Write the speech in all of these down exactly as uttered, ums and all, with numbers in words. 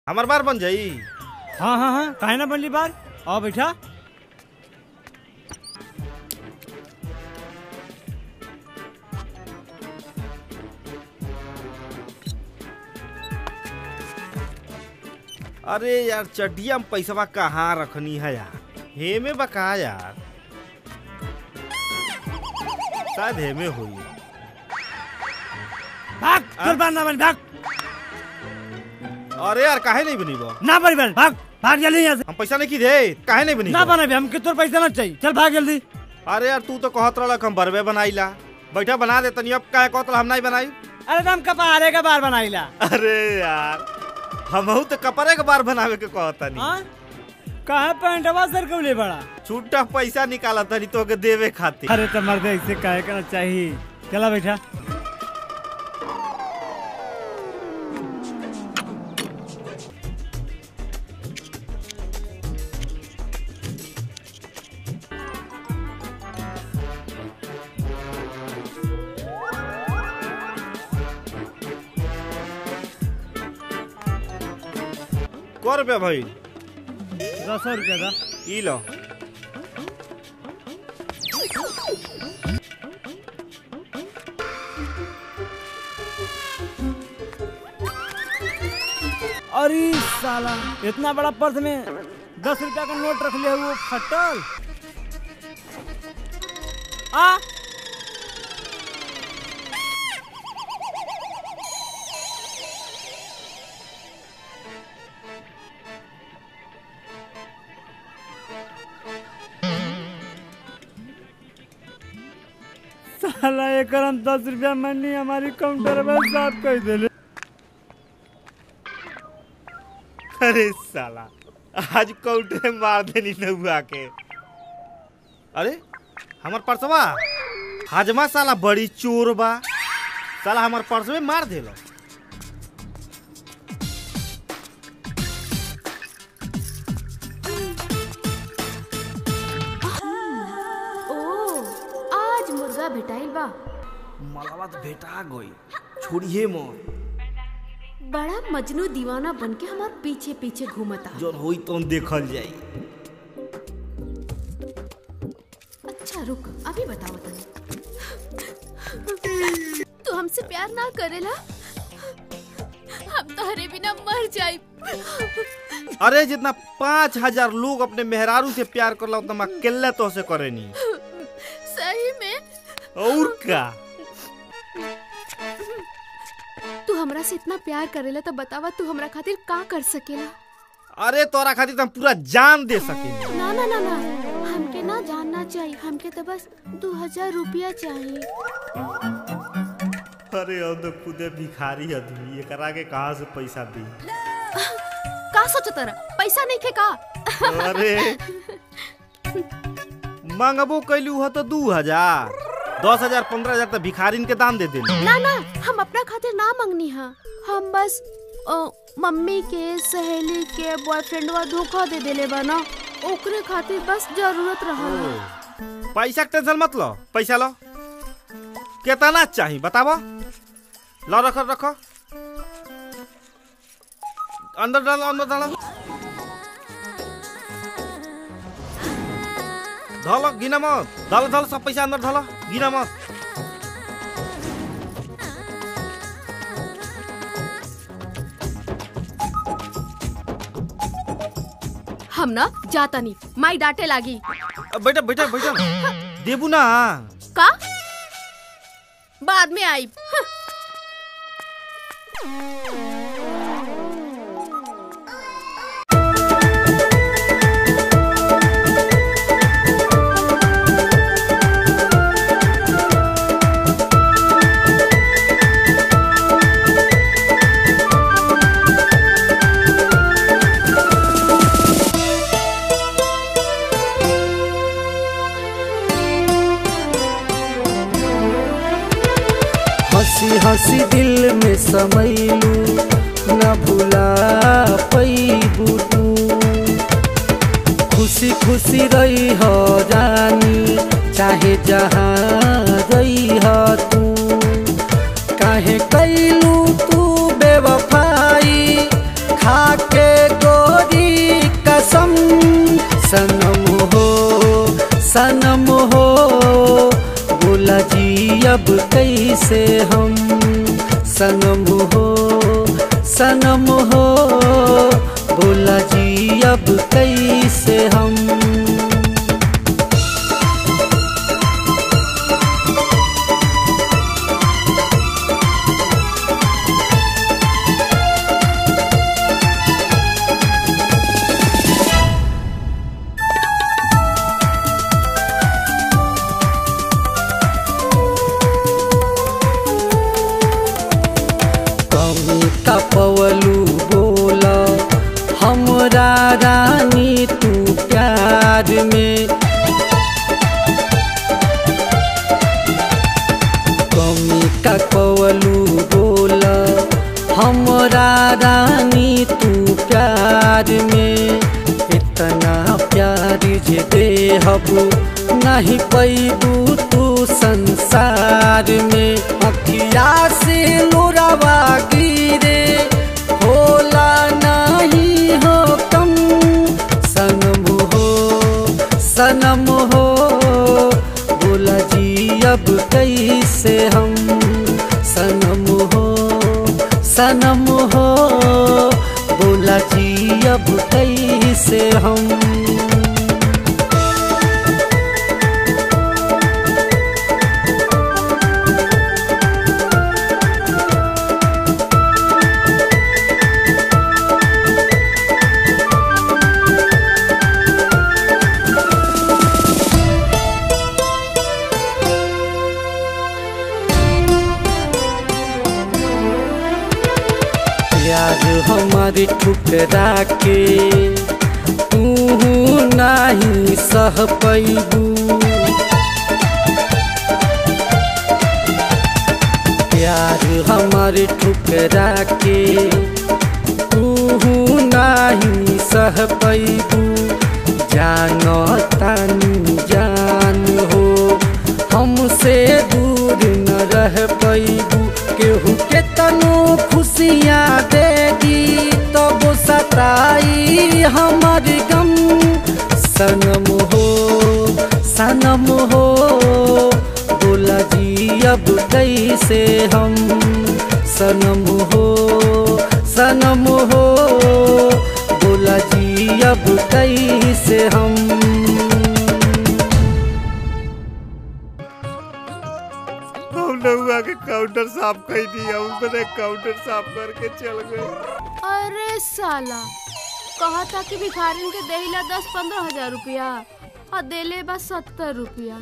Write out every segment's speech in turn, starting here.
हमार बार बन जाई। हाँ हाँ हाँ काहे ना बनली बार। आओ बैठा। अरे यार चटिया में पैसा कहाँ रखनी है यार। हेमे बका यार, शायद हेमे हुई। भाग चल बार ना बन भाग। अरे यार काहे नहीं बनी बा? ना बनी बन भाग भाग जल्दी यहाँ से। हम पैसा नहीं की दे, काहे नहीं बनी ना बना भी हमके तोर पैसा ना चाहिए। चल भाग जल्दी। अरे यार तू तो कहत रहा हम बरबे बनाईला। बैठा बना दे तनी। अब काहे कहत हम नहीं बनाई? अरे तुम कपारे का बार बनाईला। अरे यार हमहू तो कपड़े के बार बनावे के कहता नहीं। कहा पैंटवा सर कौले बड़ा छूटा पैसा निकाला तनी तो के देवे खातिर। अरे तो मर्दे ऐसे काहे करना चाहिए। चला बैठा। को रुपया भाई? दस रुपया था। ई लो। अरे साला इतना बड़ा पर्स में दस रुपया का नोट रख लिया वो फटल। आ साला एक दस रुपया मनी हमारी काउंटर में साफ कर दे। अरे साला आज काउंटर में मार देनी नहुआ के। अरे हमार पर्सवा हाजमा साला बड़ी चोर बा। साला हमार पर्स में मार देलो। भेटाइल बा। मलावा तो भेटा गई। छोड़िए मोर। बड़ा मजनू दीवाना बनके हमार पीछे पीछे घूमता। जोन होई तो देखल जाई। अच्छा रुक अभी बताओ तनी। तू हमसे प्यार ना करेला? हम तोहरे बिना मर जाई। अरे जितना पाँच हजार लोग अपने मेहरारू से प्यार करला उतना अकेले तो से करेनी। सही में? और का? तू हमरा से इतना प्यार करेला तो बतावा तू हमरा खातिर का कर सकेला? अरे तोरा खातिर तो हम पूरा जान दे सकेनी। ना ना ना ना हमके ना जानना चाहिए। हमके तो बस दो हजार रुपया चाहिए। अरे अब तो खुदे भिखारी आदमी एकरा के कहाँ से पैसा दी? का सोचत रहा? पैसा नहीं खे का? अरे मांगबो कैलू हो तो दो हजार दस हजार पंद्रह हजार तो भिखारीन के दान दे दे। ना ना हम अपना खातिर ना मांगनी है। हम बस ओ, मम्मी के सहेली के बॉयफ्रेंड वा धोखा दे देले बना। ओकरे खातिर बस जरूरत रहल। पैसा के टेंशन मत लो। पैसा लो। कितना चाहिए बतावा। लो रखो रखो। अंदर डालो अंदर डालो। धलो गिना मत। धलो धलो सब पैसा अंदर धलो। गिना मत। हम ना जाता नहीं। माई डांटे लागी। बैठा बैठा बैठा। देबू ना का? बाद में आई। हंसी हंसी दिल में समैलू न भुला पैबू तू। खुशी खुशी रही हो जानी चाहे जहाँ रही हो तू। काहे कैलू तू बेवफाई खा के सनम हो बोला जी अब कैसे हम सनम हो सनम हो बोला जी अब कैसे हम पवलू बोला हमरा रानी तू प्यार में कमी का पवलू बोला हमरा रानी तू प्यार में इतना प्यार जे देहबू नहीं पैबू तू संसार में अखिया से लोरावा गिरे होला नहीं हो कम सनम हो सनम हो बोला जी अब कैसे हम सनम हो सनम हो बोला जी अब कैसे हम प्यार हमारी ठुकरा के तू नहीं सह पैबू प्यार हमारी ठुकरा के तू नहीं सह पैबू जानो तानी जान हो हमसे दूर न रह पैबू केहू के तनु खुशियाँ देगी तो वो सताई हमार गम सनम हो सनम हो बोला जी अब कैसे हम सनम हो सनम हो बोला जी अब कैसे हम नहुआ के काउंटर साफ कर दिया मैंने काउंटर साफ करके चल गए। अरे साला कहा था कि भिखारिन के देला दस पंद्रह हजार रुपया और देले बस सत्तर रुपया।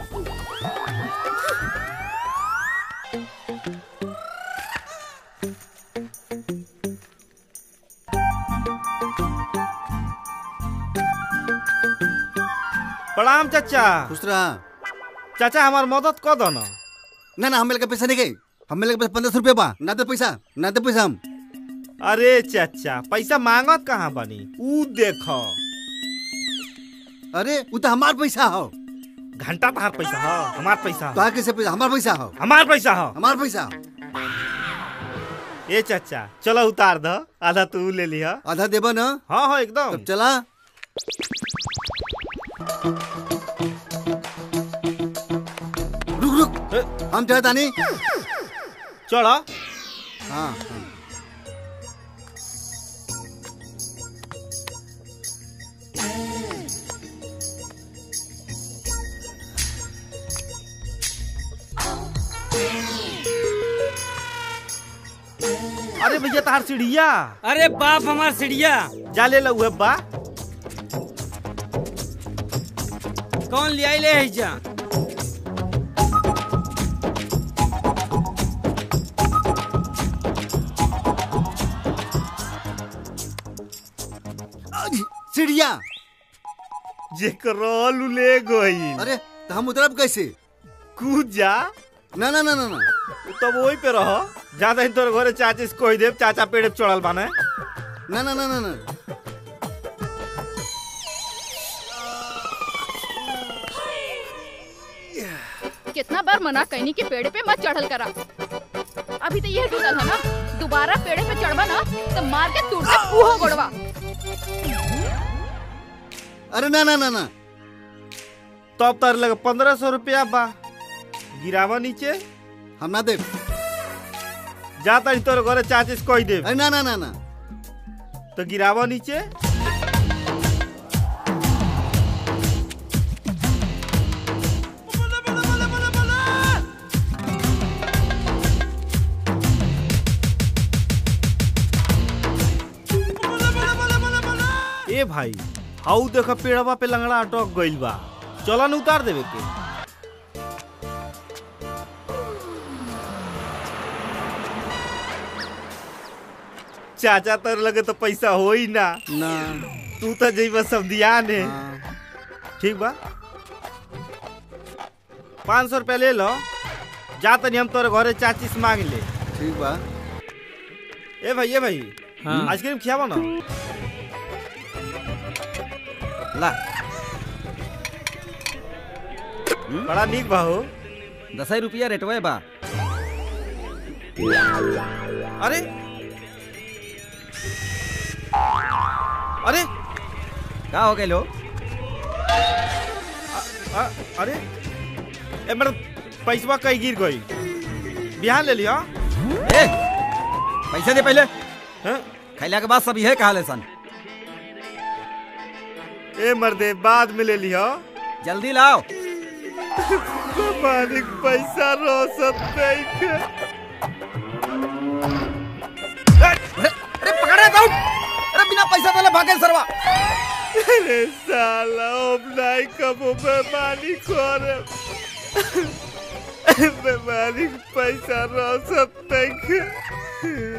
प्रणाम चाचा। खुश रहा चाचा हमार मदद कर दो ना। ना ना हमें लगे पैसा नहीं गई हमें लगे पंद्रह रुपया बा ना दे पैसा ना दे पैसा हम। अरे चाचा पैसा मांगत कहाँ बनी ऊ देखो। अरे वो तो हमार पैसा हो। घंटा तहार पैसा हो हमार पैसा तो कैसे पैसा हमार पैसा हो हमार पैसा हो हमार पैसा। ए चाचा चलो उतार दो आधा तू ले लिया। आधा देबा ना। हाँ हाँ एकदम। तब चला रुक रुक हम चलता नहीं चलो। हाँ अरे भैया तार सीढ़िया। अरे बाप हमार सीढ़िया जा ले लो बा। कौन ले आई ले जा। सीढ़िया जेकरो ले गई। अरे तो हम उतरब कैसे। कूद जा। ना ना ना ना ना तब वही पे रहो ज्यादा तोर घरे चाची से कह देव चाचा पेड़ पे चढ़ल बाने। ना ना ना ना ना कितना बार मना कहनी कि पेड़ पे मत चढ़ल करा। अभी तो ये टूटल है ना दोबारा पेड़ पे चढ़वा ना तो मार के तोड़ के उहो गोड़वा। अरे ना ना ना ना तब तार लगे पंद्रह सौ रुपया बा। गिरावा नीचे। हम ना दे। जा तारी तोर घरे चाची से कह दे। अरे ना ना ना ना। तो गिरावा नीचे। ए भाई हाउ देख पेड़वा पे लंगड़ा अटक गइल बा। चला न उतार देवे के। चाचा तर लगे तो पैसा हो ही ना। ना तू तो जइबा सब दियान है। हाँ। ठीक बा पाँच सौ रुपया ले लो। जा तनी हम तोरे घरे चाची से मांग ले। ठीक बा। ए भाई ए भाई हाँ। आइसक्रीम खियावा ना। ला बड़ा नीक बा हो। दस रुपया रेटवा बा। अरे अरे का हो गए लो? अ- अरे ए मेरा पैसवा कहीं गिर गई। बिहान ले लिया। ए पैसे दे पहले। हैं? खैला के बाद सब यह कहा ले सन। ए मर्दे बाद में ले लिया। जल्दी लाओ। मालिक पैसा रोसत नहीं के। अरे अरे पकड़े दो। अरे बिना पैसा देले भागे सरवा। अरे साला अब नहीं कबो बेमानी करे। बेमानी पैसा रोसत नहीं के।